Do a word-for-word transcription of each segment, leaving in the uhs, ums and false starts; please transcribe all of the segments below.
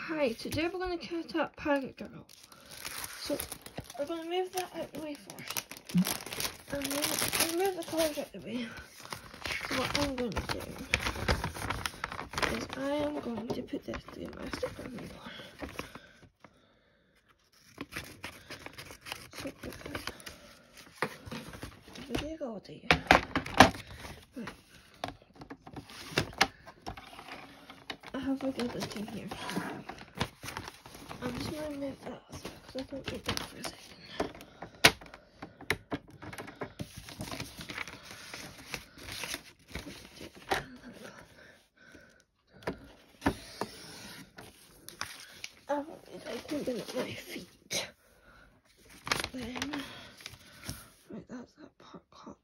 Hi, today we're going to cut up Pirate Girl. So, we're going to move that out the way first. And then we'll move the colours out the way. So what I'm going to do is I am going to put this through my sticker remover. So, video ready. Right. I have a good thing here. I'm just going to move that because I don't need that for a second. I can bring up my feet. Then, right, that's that part cut.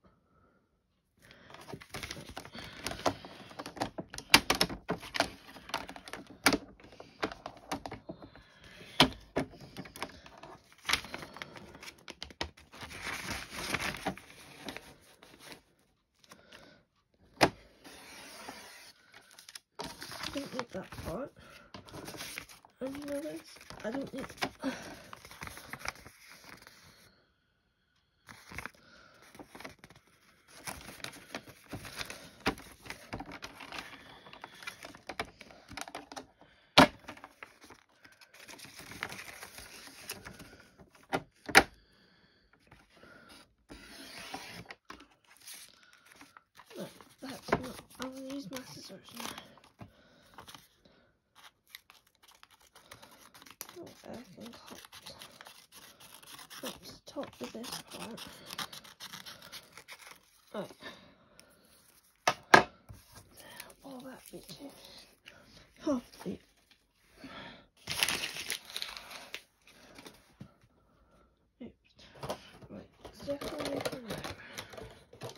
I don't need that part. And you know this? I don't need. No, that's not. I'm going to use my scissors now. I can cut up the top of this part. Right. All that bit too. Half the bit. Oops. Right. Sticker maker now.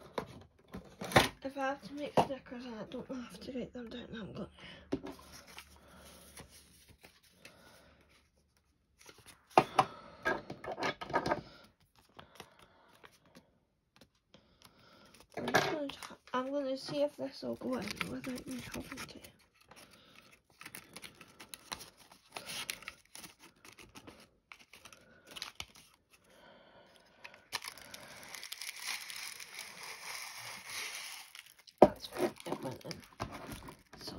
If I have to make stickers and I don't have to write them down, I'm going to. I'm going to see if this will go in without me having to. That's good, it went in. So.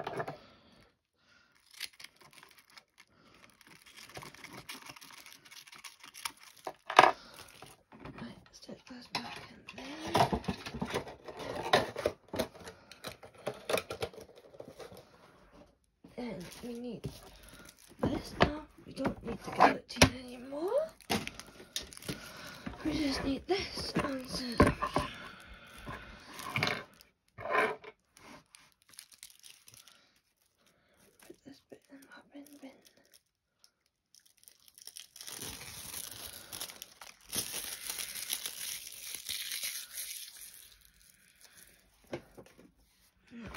Right, stick this back in there. And we need this now. We don't need the guillotine anymore. We just need this and scissors. Put this bit in my bin bin. No.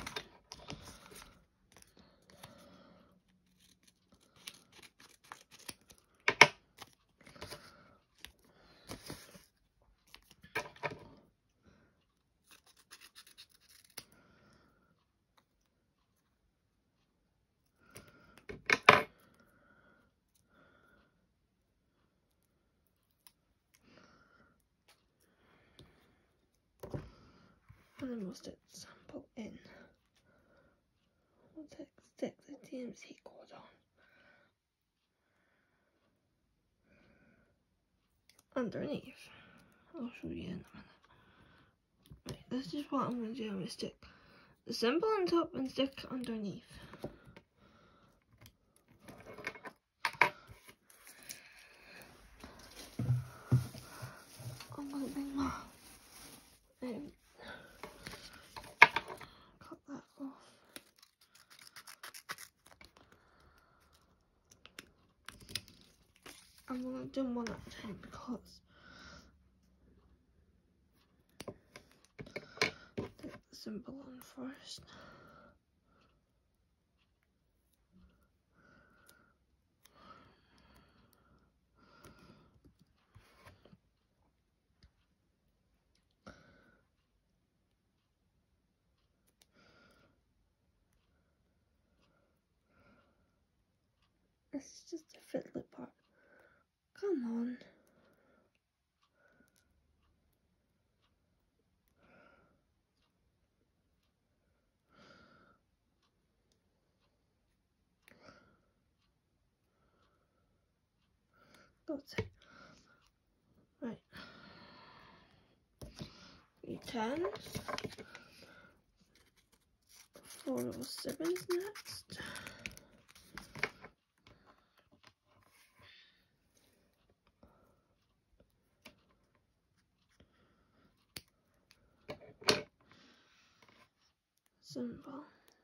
And then we'll stick the sample in. We'll stick, stick the D M C code on. Underneath. I'll show you in a minute. Right, this is what I'm going to do. I'm going to stick the symbol on top and stick it underneath. I'm going to bring my um, cut that off. I'm going to do one at a time because take the symbol on first. This is just the fiddly part. Come on. That's it. Right. E ten. four oh seven's next. Symbol.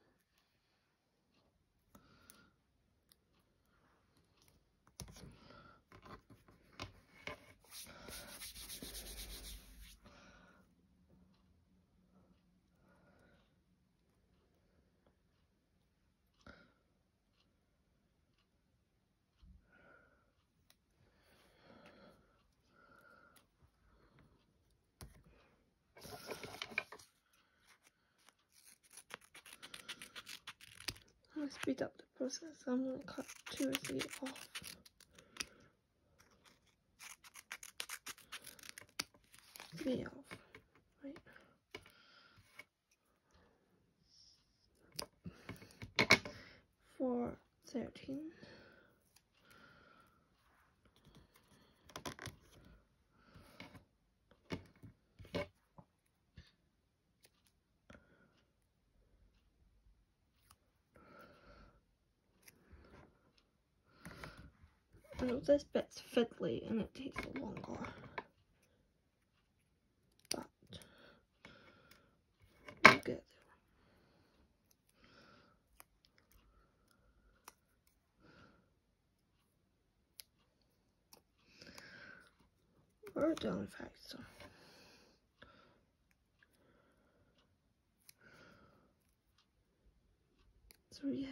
I'm going to speed up the process. I'm going to cut two or three off. Three off. Right. Four, thirteen. I know this bit's fiddly and it takes longer, but we'll get there. We're doing fast, so. So yes.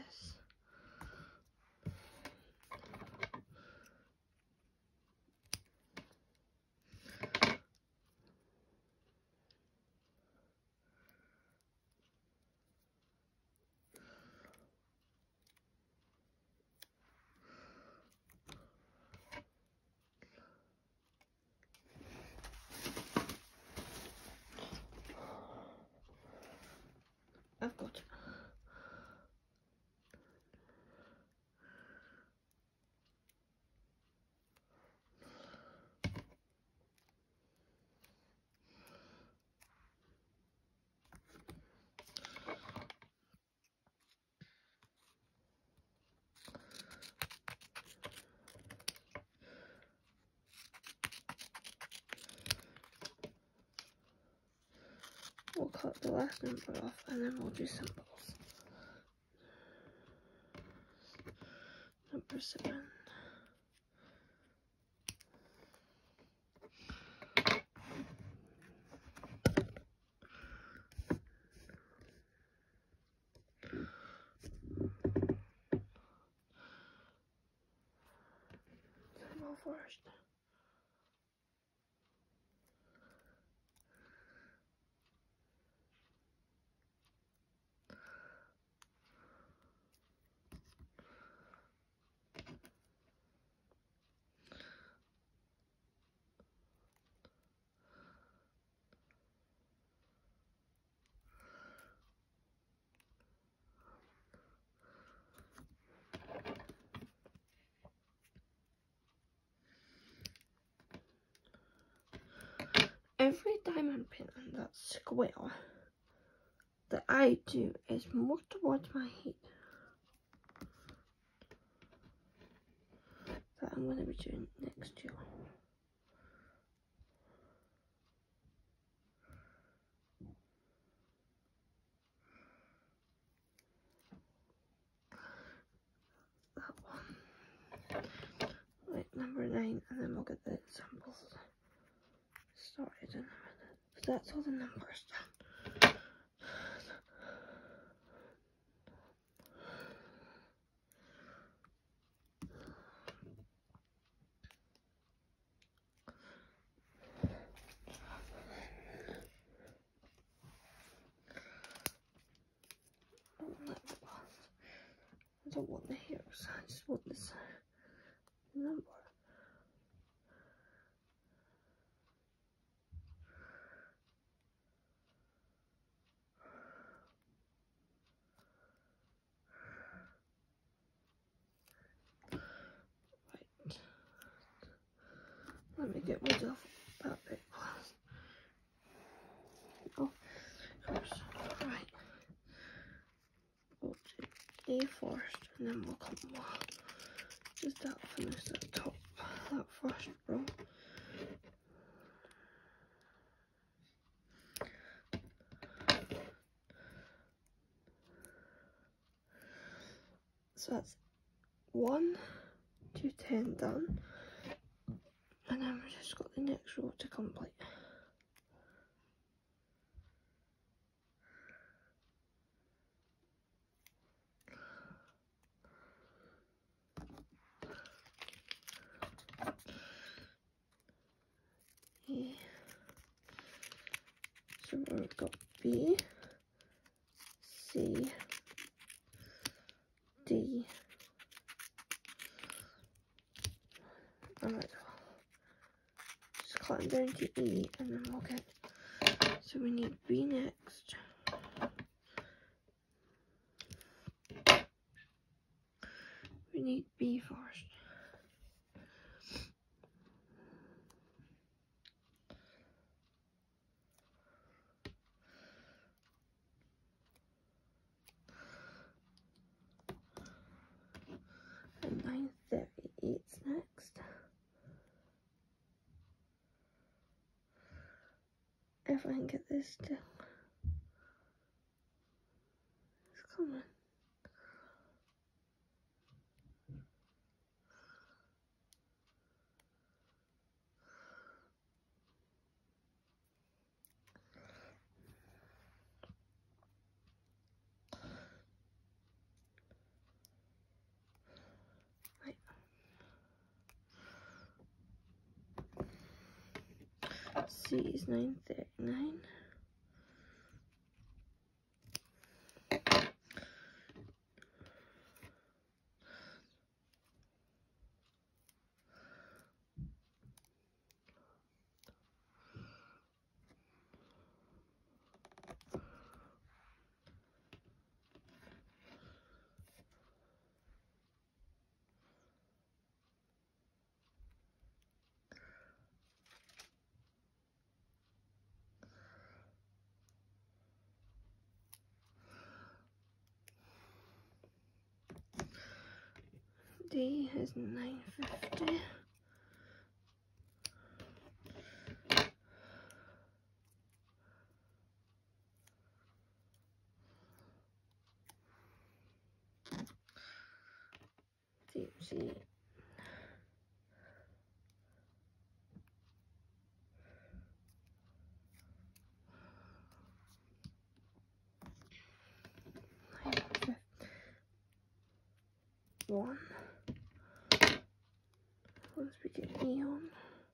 I've got it. We'll cut the last number off and then we'll do symbols. Number seven. Symbol first. Every diamond pin on that square that I do is more towards my head. That I'm going to be doing next year. That one. Right, number nine, and then we'll get the examples started in a minute. So that's all the numbers done. don't want the hairs, I just want this number. Right. Let me get rid of that bit. Oh, first. Right. We'll do A first, and then we'll come just that finish that top, that first row. So that's one to ten done, and then we've just got the next row to complete. A. So we've got B, C, D. Alright, just climb down to E and then we'll get, so we need B next. We need B first. And nine thirty-eight's next. If I can get this to, it's coming. Right. C is nine thirty-nine. D is nine fifty. D, C. One. Once we get E on.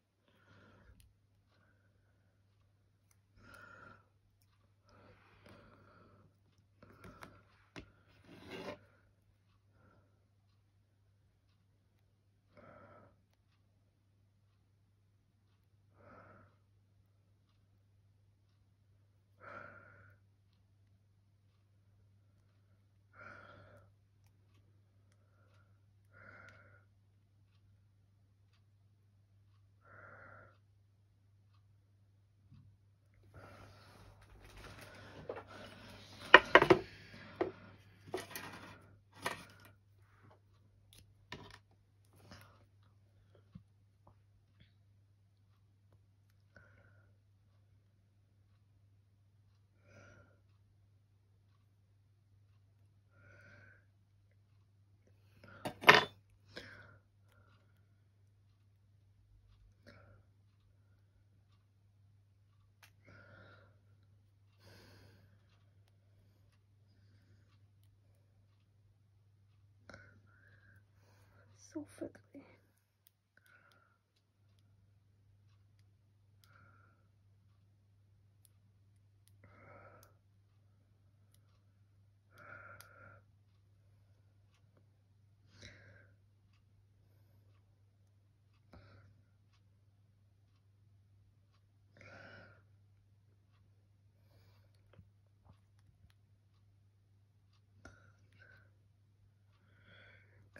So fiddly.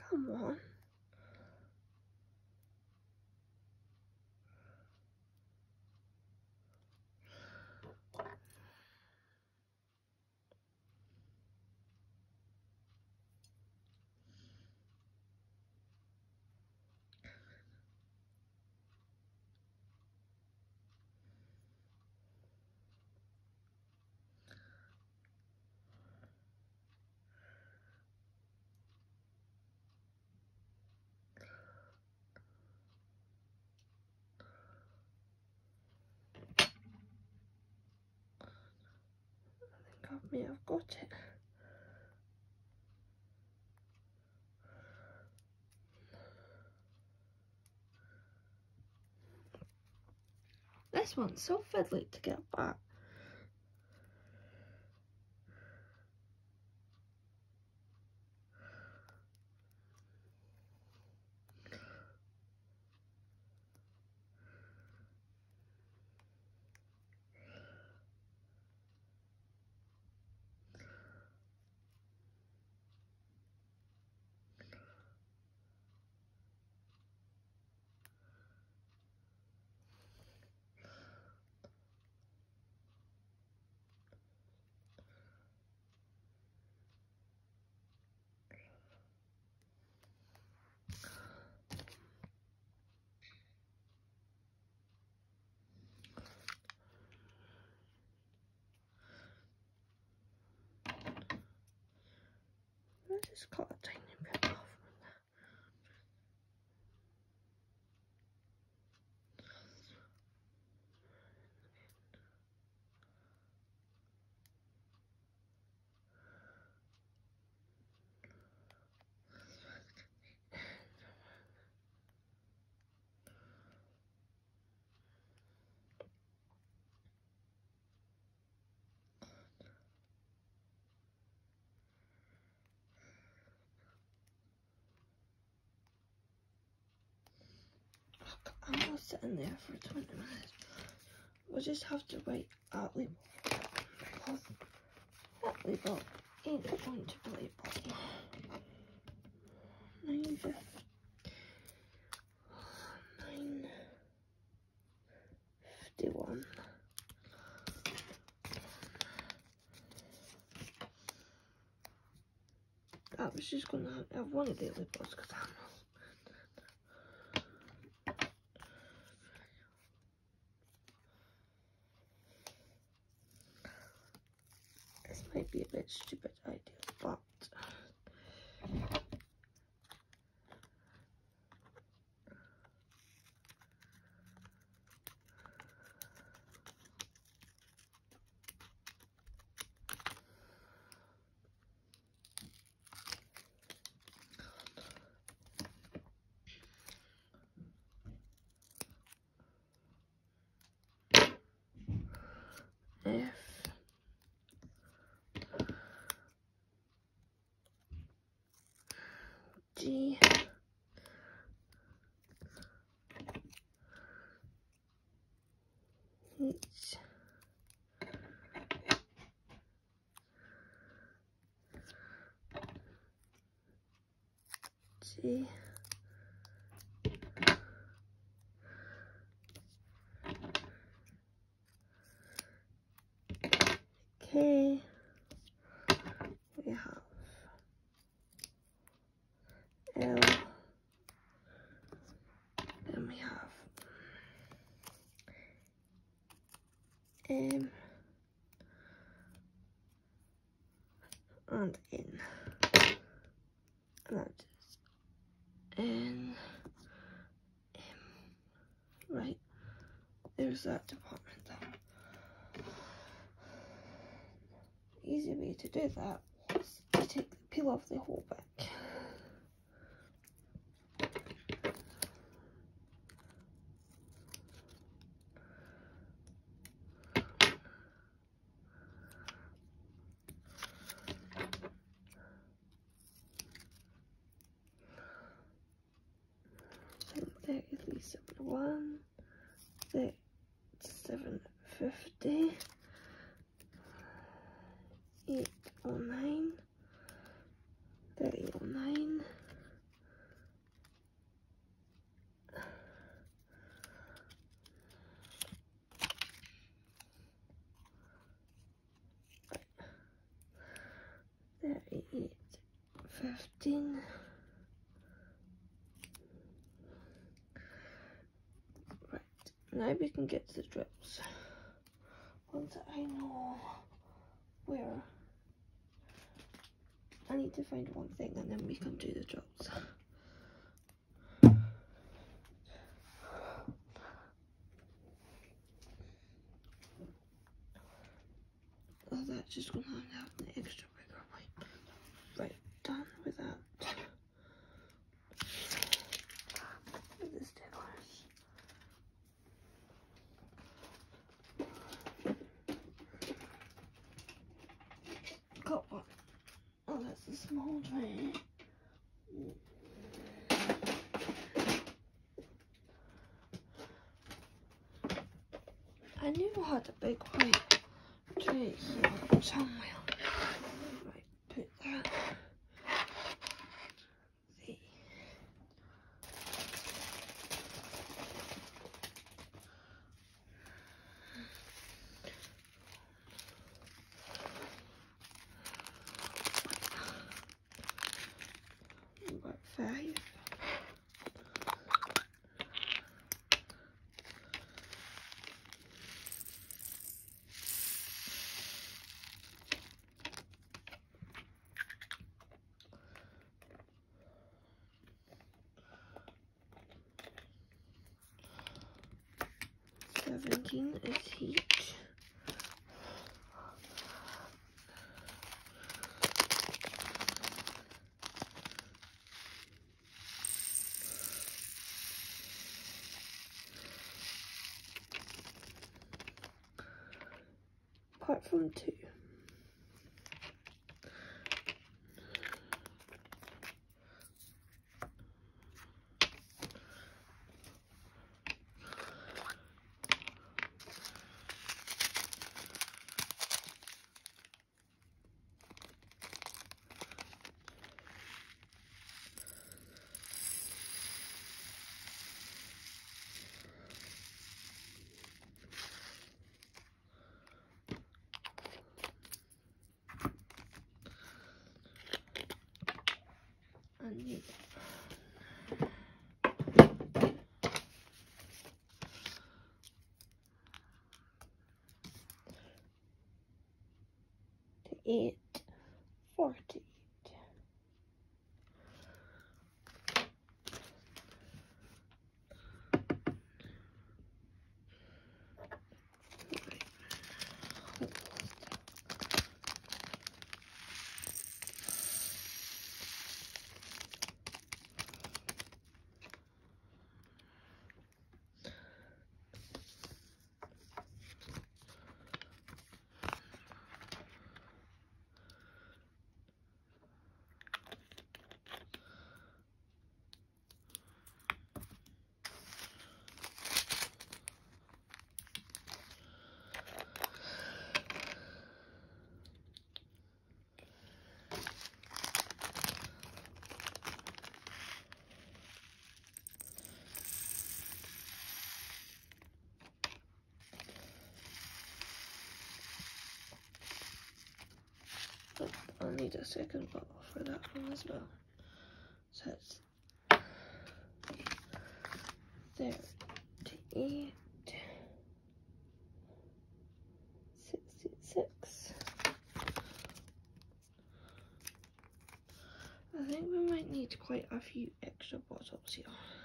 Come on. I may have got it. This one's so fiddly to get back. I just cut a tiny bit off from that. I'm not sitting there for twenty minutes. We'll just have to wait at label because that label ain't going to be labeled. Nine fifty. Nine fifty-one. I was just gonna have one of the labels because I'm might be a bit stupid idea, but F G H G K. We have L, then we have M and N, and that is N, M, right, there's that department there. The easy way to do that was to take the peel off the whole back. thirty-three seventy-one, thirty-seven fifty, eight oh nine, thirty oh nine, fifteen. Right, now we can get to the drips. Once I know where, I need to find one thing and then we can do the drips. Oh, that's just gonna have an extra bigger wipe. Right, done with that. With the stickers. Got one. Oh, that's a small tray. I knew I had a big white tray here somewhere. Right, put that. See. About five. Seventeen is heat. Apart from two. And you to eight forty. I'll need a second bottle for that one as well. So it's thirty-eight, sixty-six. I think we might need quite a few extra bottles here.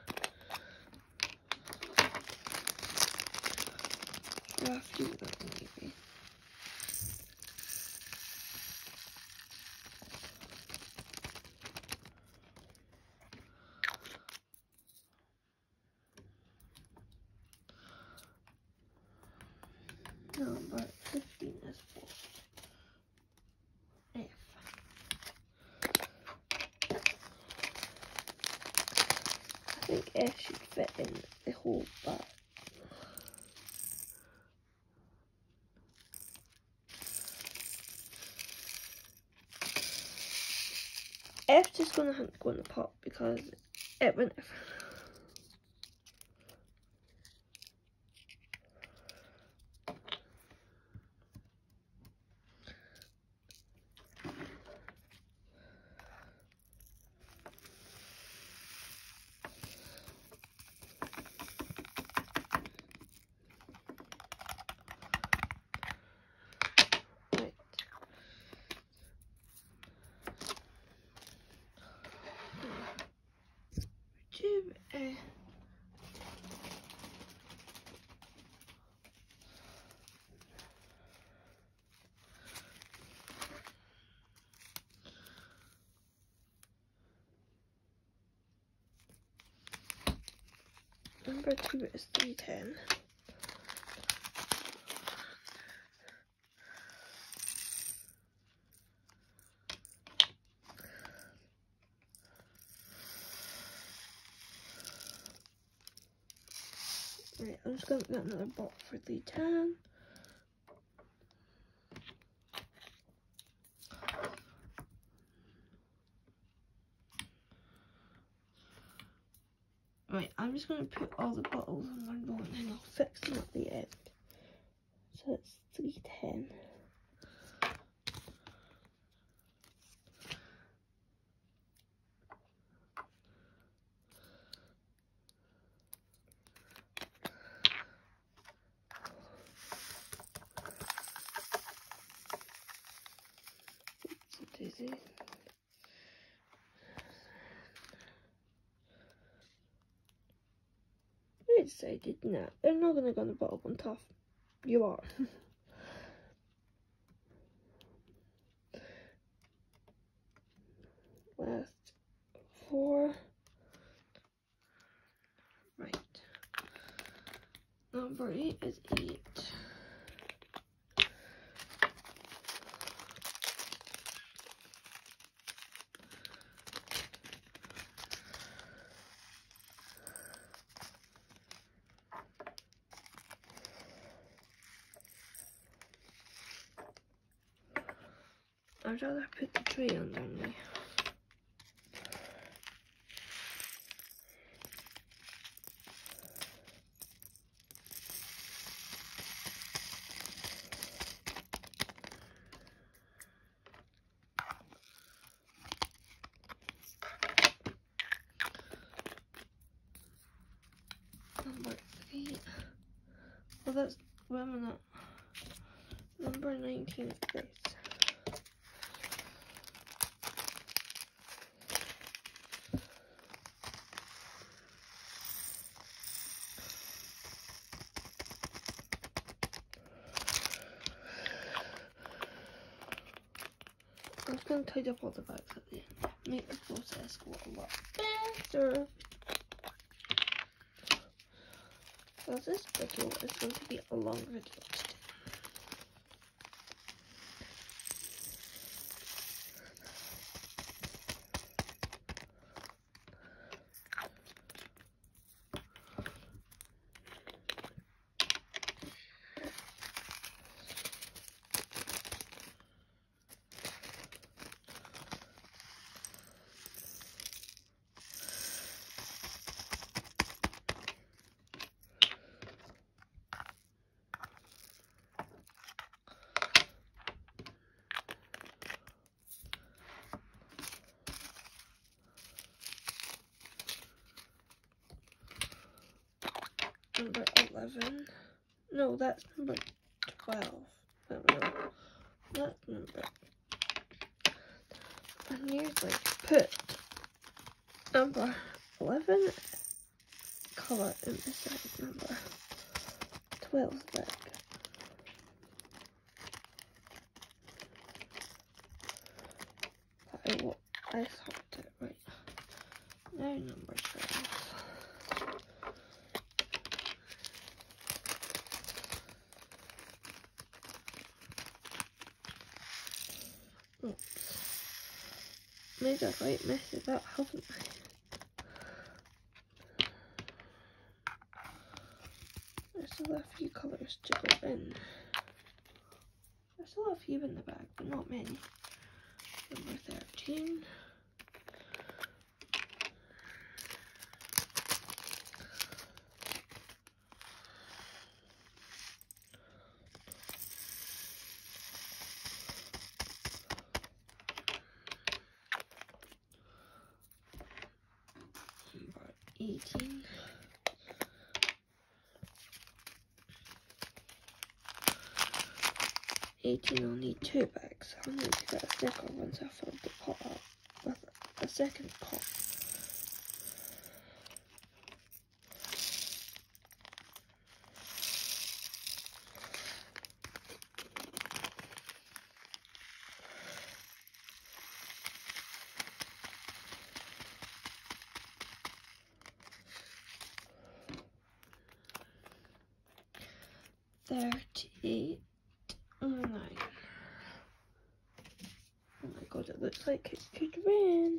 For a few of them maybe. Number fifteen is full. F. I think F should fit in the whole bag. F's just gonna have to go in the pot because it went. two. Uh, Number two is three ten. Right, I'm just gonna get another bottle for three ten. Right, I'm just going to put all the bottles in one row and then I'll fix them at the end. So it's three ten. Dizzy. I decided, nah, they're not gonna go on the bottle on top. You are. Last four. Right. Number eight is eight. I'd rather put the tray under me. Number three. Well, that's, wait a minute. Number nineteen is this. I'm just going to tidy up all the bags at the end. Make the process go a lot better. So this video is going to be a long video today. Number eleven. No, that's number twelve. No, no. That's number. I need to put number eleven colour in beside number twelve bag. I, I thought it right. Now number twelve. Oops. Made a right mess of that, haven't I? There's still a few colours to go in. There's still a few in the bag, but not many. Number thirteen. eighteen. eighteen, I'll need two bags. I'll need to get a sticker once I fill the pot up with a second pot. thirty-eight, oh nine. Oh my god, it looks like it could rain.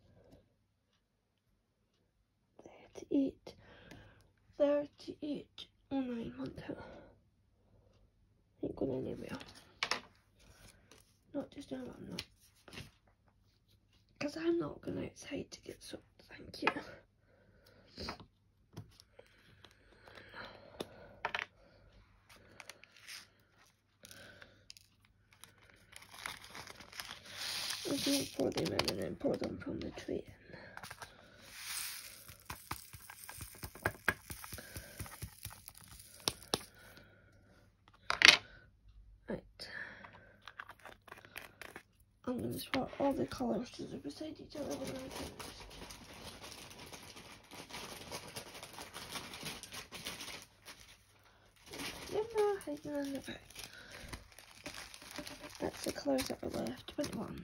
thirty-eight, thirty-eight, oh nine, one, two. Ain't going anywhere. Not just now, I'm not. Because I'm not going outside to get soaked, thank you. I'm going to pour them in and then pour them from the tray in. Right. I'm going to swap all the colours to the beside each other when I finish. Remember hiding in the back. That's the colours that are left with one.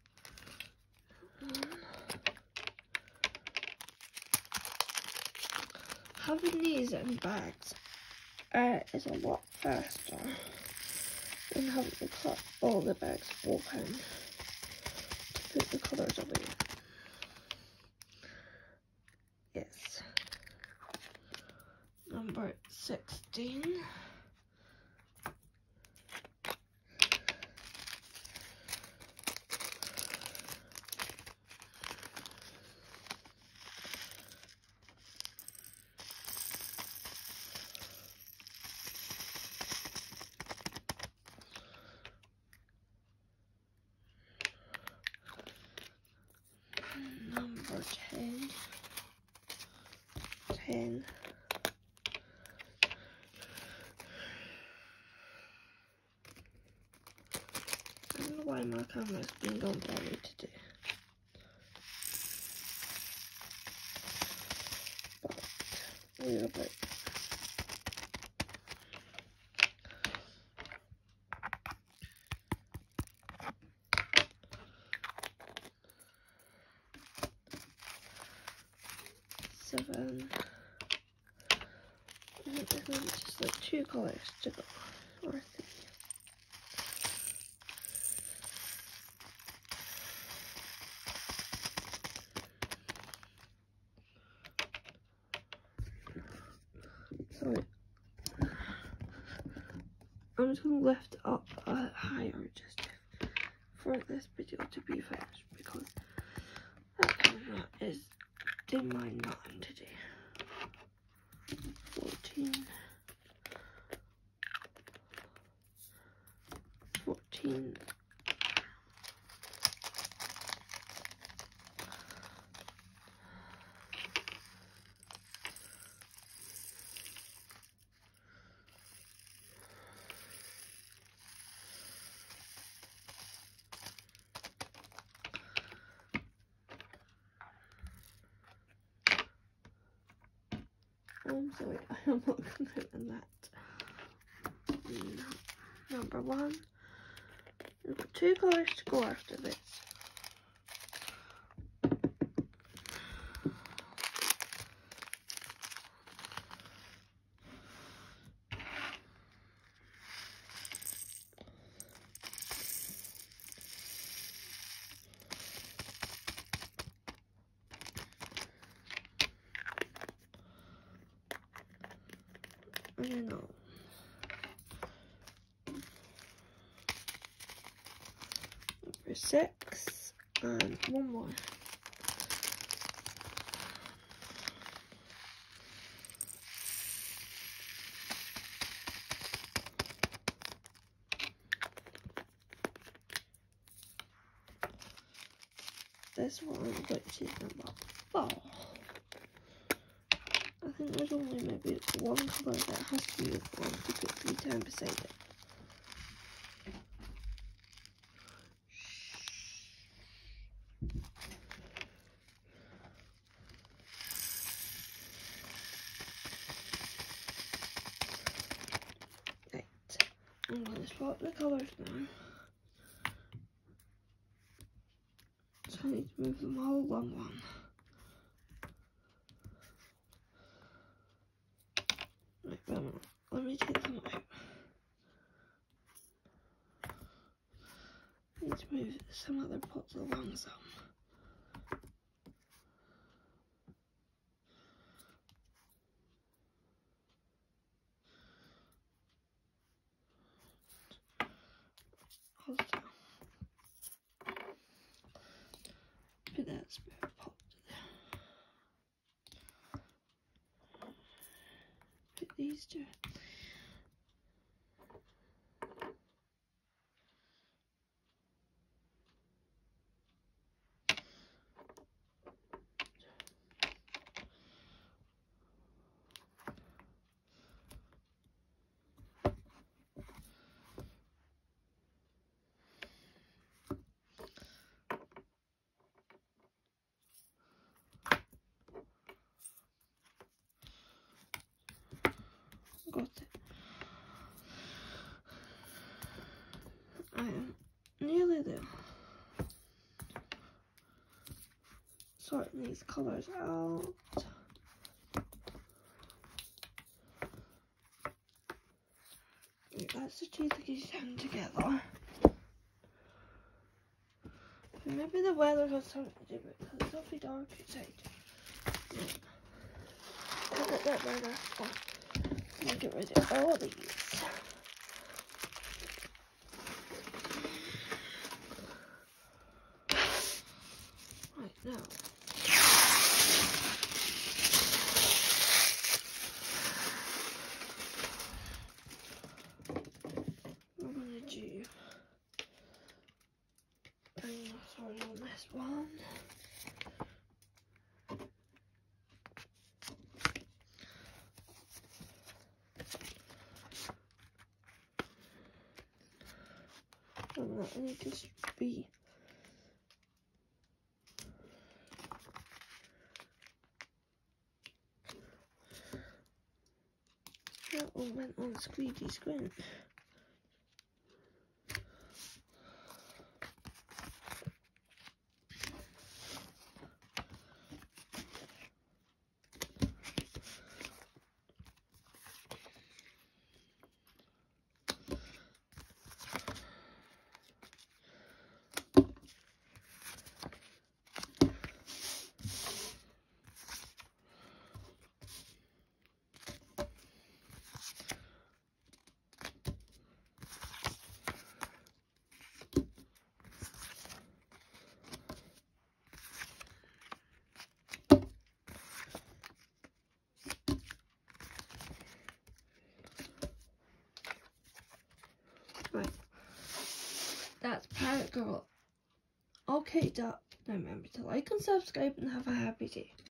Having these in bags uh, is a lot faster than having to cut all the bags open to put the colours away. Yes. Number sixteen. Number ten. ten. I don't know why my camera's been gone blurry today. But we're about seven. I think there's maybe just like two colours to go, or three. So I'm just going to lift it up uh, higher just for this video to be finished, because that camera is doing my nothing today. fourteen, fourteen, I'm sorry, I am not going to open that. No. Number one. We've got two colours to go after this. I don't know. Number six and one more. This one, which is number four. I think there's only maybe one colour that has to move on to put three down beside it. Right, I'm going to swap the colours now. So I need to move them all one one. Right, wait a minute. Let me take them out. move some other pots along some. Also, put that spare pot there. Put these two. Got it. I am nearly there. Sorting these colours out. That's the two that goes down together. But maybe the weather has something to do with it because it's awfully dark outside. Yeah. I'll get that weather on. I'll get rid of all these. Right now. We're gonna do dinosaurs on this one. And that will just be that all went on squeaky squint. Right, that's Parrot Girl all caked up. Now remember to like and subscribe and have a happy day.